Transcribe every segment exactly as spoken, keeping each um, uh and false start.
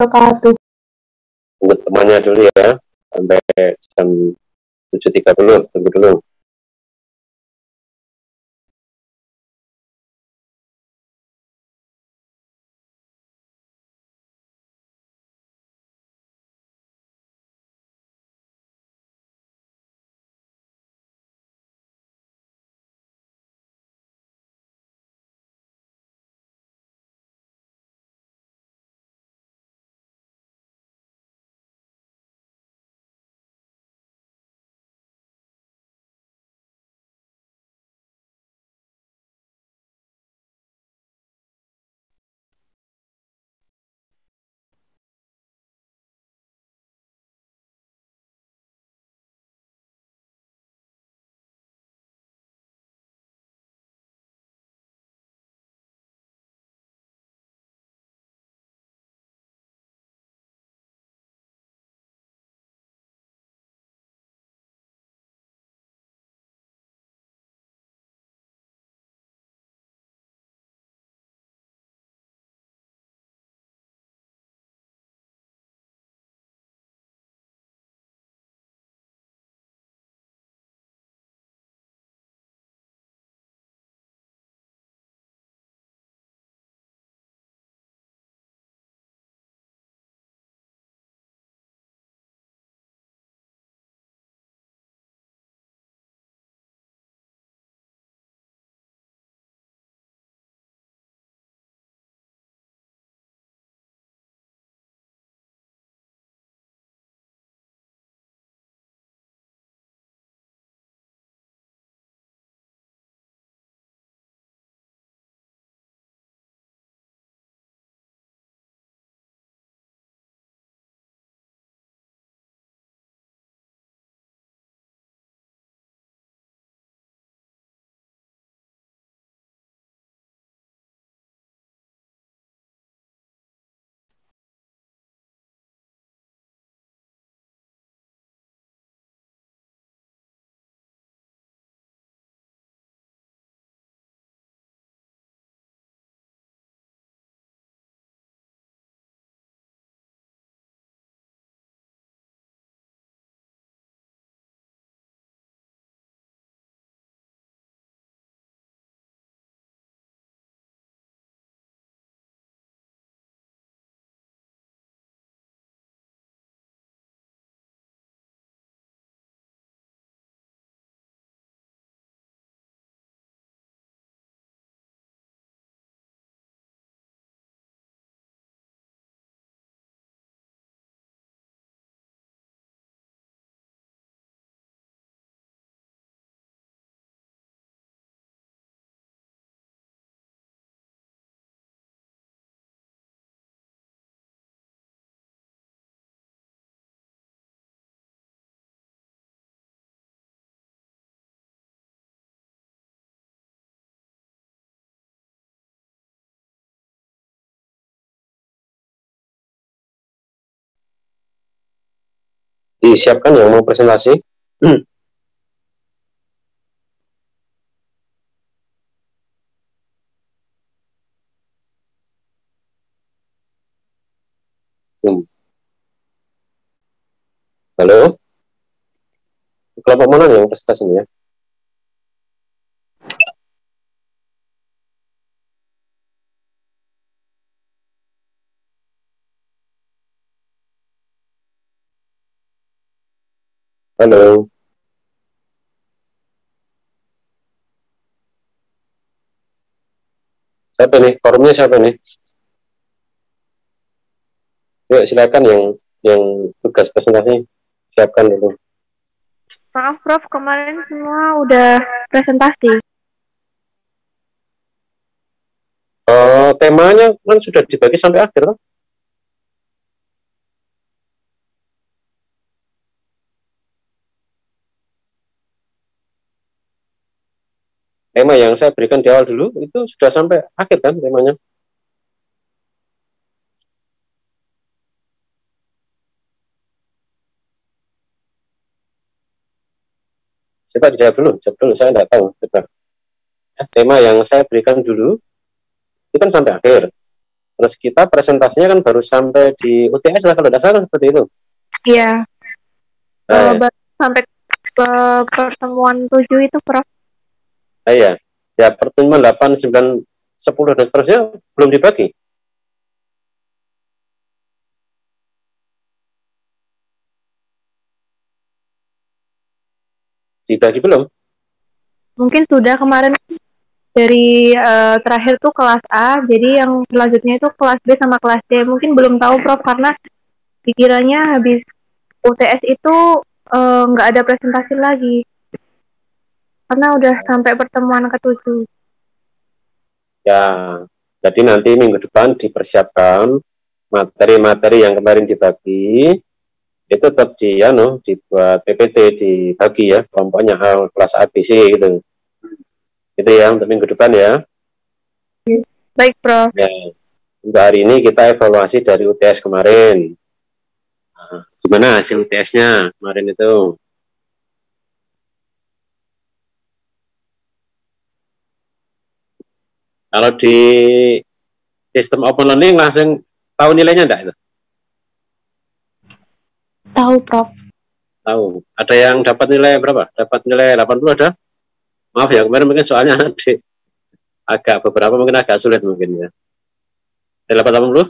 wabarakatuh. Tunggu temannya dulu ya, sampai jam tujuh tiga puluh, tunggu dulu. Disiapkan yang mau presentasi. Hmm. Halo, kelompok mana yang presentasinya? Halo. Siapa nih? Forumnya siapa nih? Yuk silakan yang yang tugas presentasi siapkan dulu. Maaf Prof, kemarin semua udah presentasi. Uh, temanya kan sudah dibagi sampai akhir, toh? Tema yang saya berikan di awal dulu itu sudah sampai akhir kan temanya? Coba dijawab dulu, jawab dulu, saya tidak tahu. Coba. Ya, tema yang saya berikan dulu itu kan sampai akhir. Terus kita presentasinya kan baru sampai di U T S lah kalau tidak salah seperti itu. Iya. Nah, Uh, sampai ke pertemuan tujuh itu, Prof. nah, iya. Ya, pertemuan delapan, sembilan, sepuluh dan seterusnya belum dibagi. Dibagi belum? Mungkin sudah kemarin dari uh, terakhir tuh kelas A, jadi yang selanjutnya itu kelas B sama kelas D. Mungkin belum tahu, Prof, karena dikiranya habis U T S itu nggak uh, ada presentasi lagi. Karena udah sampai pertemuan ketujuh. Ya, jadi nanti minggu depan dipersiapkan materi-materi yang kemarin dibagi, itu tetap di, ya, no, dibuat P P T, dibagi ya, kelompoknya hal kelas A, B, C gitu. Itu ya, untuk minggu depan ya. Baik, Prof. Ya, untuk hari ini kita evaluasi dari U T S kemarin. Nah, gimana hasil U T S-nya kemarin itu? Kalau di sistem open learning langsung tahu nilainya enggak itu? Tahu, Prof. Tahu. Ada yang dapat nilai berapa? Dapat nilai delapan puluh ada? Maaf ya, kemarin mungkin soalnya di, agak beberapa mungkin agak sulit mungkin ya. Dapat delapan puluh?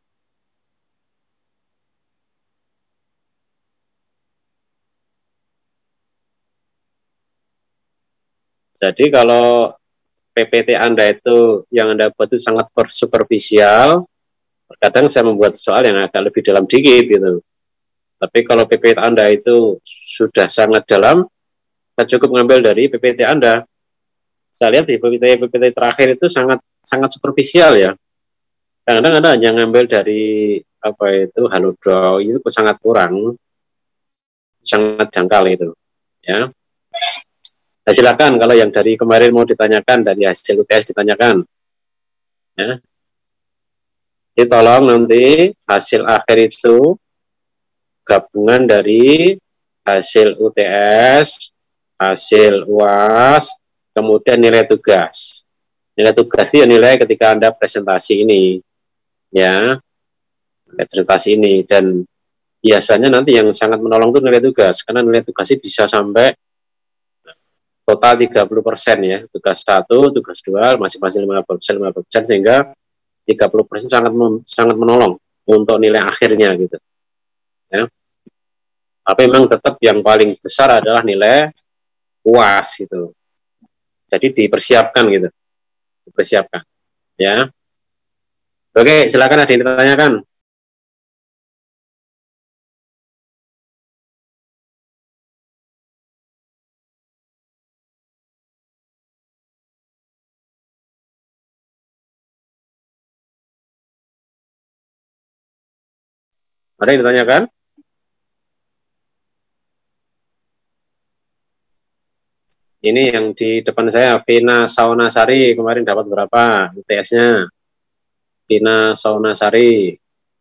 Jadi kalau P P T Anda itu yang Anda buat itu sangat superficial, terkadang saya membuat soal yang agak lebih dalam dikit gitu. Tapi kalau P P T Anda itu sudah sangat dalam, kita cukup ngambil dari P P T Anda. Saya lihat di P P T P P T terakhir itu sangat sangat superficial ya. Kadang-kadang Anda hanya ngambil dari apa itu Halodoc, itu sangat kurang, sangat jangkal itu, ya. Nah, silakan kalau yang dari kemarin mau ditanyakan, dari hasil U T S ditanyakan, ya. Jadi tolong nanti hasil akhir itu gabungan dari hasil U T S, hasil U A S, kemudian nilai tugas. Nilai tugas itu nilai ketika Anda presentasi ini, ya, presentasi ini. Dan biasanya nanti yang sangat menolong itu nilai tugas, karena nilai tugasnya bisa sampai total tiga puluh persen ya, tugas satu, tugas dua, masing-masing lima puluh persen, lima puluh persen, sehingga tiga puluh persen sangat sangat menolong untuk nilai akhirnya gitu. Ya. Tapi memang tetap yang paling besar adalah nilai U A S gitu. Jadi dipersiapkan gitu. Dipersiapkan. Ya. Oke, silakan ada yang ditanyakan. Ada yang ditanyakan? Ini yang di depan saya, Vina Saunasari, kemarin dapat berapa U T S-nya? Vina Saunasari.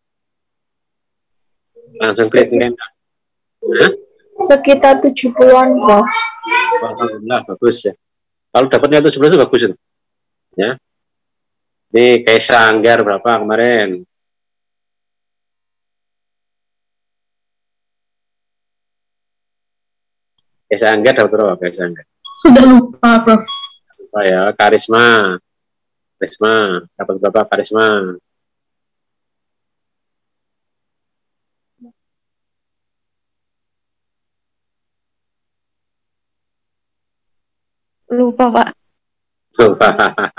Langsung klik ini. Hah? Sekitar tujuh puluhan, Prof. Alhamdulillah, bagus ya. Kalau dapatnya tujuh belas itu bagus itu. Ya. Ini Kaisa Anggar berapa kemarin? Kaisa Anggar dapat berapa? Kaisa Anggar. Sudah lupa, Prof. Lupa ya. Karisma. Karisma dapat berapa? Karisma. Lupa, Pak. Lupa.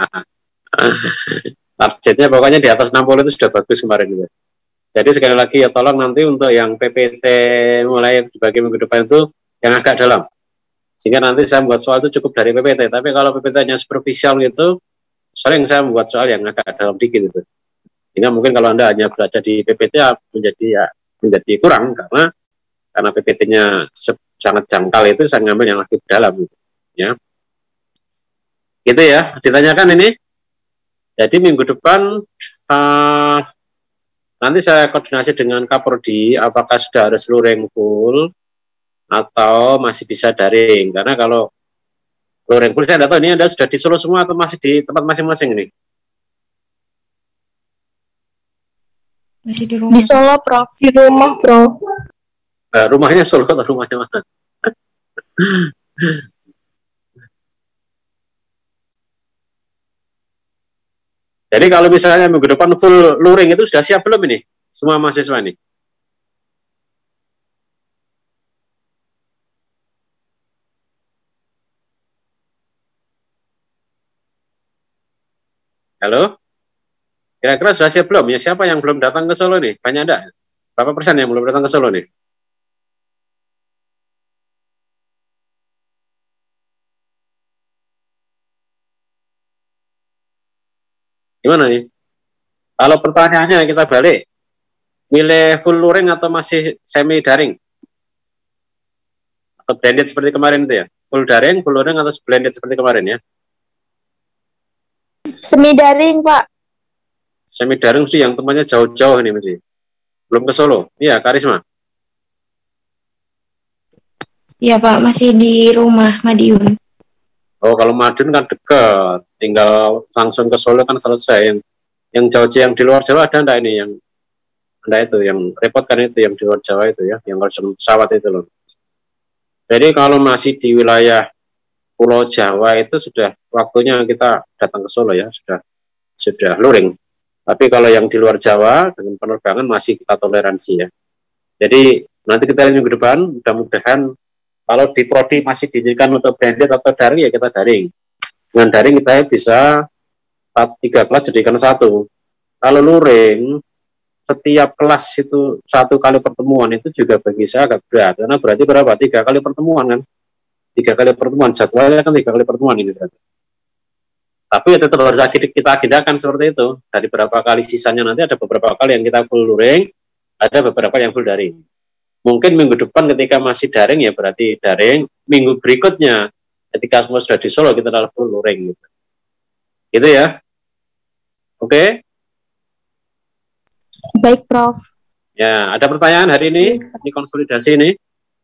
Targetnya pokoknya di atas enam puluh itu sudah bagus kemarin juga. Jadi sekali lagi ya tolong nanti untuk yang P P T mulai dibagi minggu depan itu yang agak dalam. Sehingga nanti saya membuat soal itu cukup dari P P T. Tapi kalau P P T-nya superficial gitu, sering saya membuat soal yang agak dalam dikit itu. Sehingga mungkin kalau Anda hanya belajar di P P T ya menjadi ya menjadi kurang karena karena P P T-nya sangat jangkal itu saya ngambil yang lebih dalam gitu. Ya. Gitu ya, ditanyakan ini. Jadi minggu depan uh, nanti saya koordinasi dengan Kaprodi apakah sudah harus luring full atau masih bisa daring. Karena kalau luring full saya tidak tahu ini Anda sudah di Solo semua atau masih di tempat masing-masing ini. Masih di rumah. Di Solo, Prof. Di rumah, Prof. Uh, rumahnya Solo atau rumahnya mana? Jadi kalau misalnya minggu depan full luring itu sudah siap belum ini? Semua mahasiswa ini? Halo? Kira-kira sudah siap belum? Ya siapa yang belum datang ke Solo nih? Banyak enggak? Berapa persen yang belum datang ke Solo nih? Gimana nih? Kalau pertanyaannya kita balik, milih full luring atau masih semi daring? Atau blended seperti kemarin itu ya? Full daring, full luring atau blended seperti kemarin ya? Semi daring, Pak. Semi daring sih yang temannya jauh-jauh nih mesti. Belum ke Solo. Iya, Karisma. Iya, Pak, masih di rumah Madiun. Oh, kalau Madiun kan dekat, tinggal langsung ke Solo kan selesai. Yang yang jauh-jauh yang di luar Jawa ada enggak ini yang enggak itu yang repot kan itu yang di luar Jawa itu ya, yang harus pesawat itu loh. Jadi kalau masih di wilayah Pulau Jawa itu sudah waktunya kita datang ke Solo ya, sudah sudah luring. Tapi kalau yang di luar Jawa dengan penerbangan masih kita toleransi ya. Jadi nanti kita minggu depan mudah-mudahan kalau di prodi masih diizinkan untuk blended atau daring ya kita daring. Dengan daring kita bisa tiga kelas jadikan satu. Kalau luring setiap kelas itu satu kali pertemuan itu juga bagi saya agak berat karena berarti berapa? Tiga kali pertemuan kan? Tiga kali pertemuan jadwalnya kan tiga kali pertemuan ini berarti. Tapi ya tetap harus kita agendakan seperti itu. Dari beberapa kali sisanya nanti ada beberapa kali yang kita full luring, ada beberapa yang full daring. Mungkin minggu depan ketika masih daring ya berarti daring. Minggu berikutnya ketika semua sudah di Solo kita adalah full luring gitu. Gitu ya. Oke. Okay? Baik, Prof. Ya, ada pertanyaan hari ini? Ini konsolidasi ini.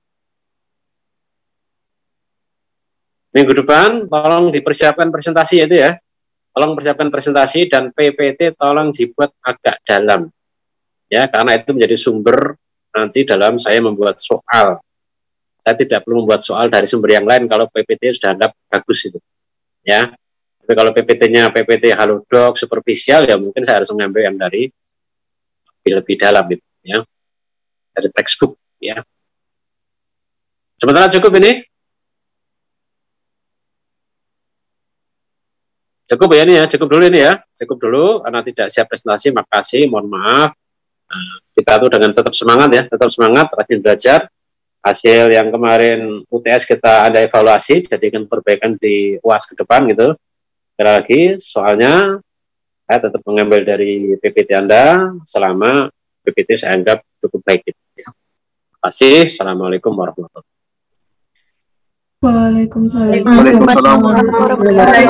Minggu depan tolong dipersiapkan presentasi itu ya. Tolong persiapkan presentasi dan P P T tolong dibuat agak dalam. Ya, karena itu menjadi sumber nanti dalam saya membuat soal. Saya tidak perlu membuat soal dari sumber yang lain kalau P P T sudah anggap bagus itu. Ya. Tapi kalau P P T-nya P P T halodoc superficial ya mungkin saya harus mengambil yang dari lebih, lebih dalam itu ya. Dari textbook ya. Sementara cukup ini? Cukup ya ini ya, cukup dulu ini ya, cukup dulu karena tidak siap presentasi, makasih, mohon maaf. Nah, kita tuh dengan tetap semangat ya, tetap semangat, rajin belajar. Hasil yang kemarin U T S kita ada evaluasi, jadikan perbaikan di U A S ke depan gitu. Sekali lagi, soalnya saya tetap mengambil dari P P T Anda selama P P T saya anggap cukup baik. Gitu. Terima kasih, Assalamualaikum warahmatullahi wabarakatuh. Waalaikumsalam. Waalaikumsalam warahmatullahi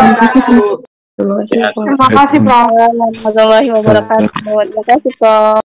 wabarakatuh. Terima kasih, Prof. Warahmatullahi wabarakatuh. Terima kasih, Prof.